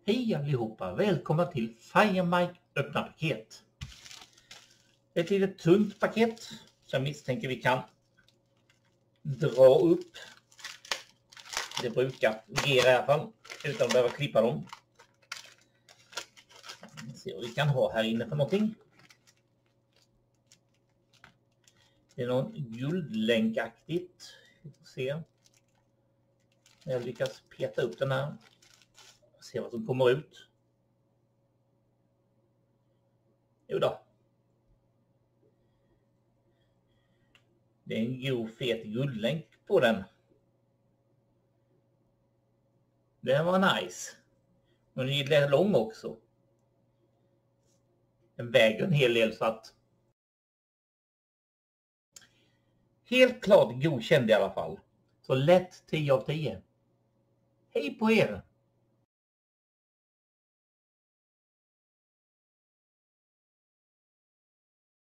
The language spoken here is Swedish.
Hej allihopa, välkomna till FireMike öppna paket. Ett litet tunt paket som jag misstänker vi kan dra upp. Det brukar fungera i alla fall utan att behöva klippa dem. Vi ser vad vi kan ha här inne för någonting. Det är någon guldlänkaktigt. Vi får se. Jag lyckas peta upp den här. Se vad som kommer ut. Jo då. Det är en god fet guldlänk på den. Den var nice. Men den är lång också. Den väger en hel del så att. Helt klart godkänd i alla fall. Så lätt 10 av 10. Hej på er!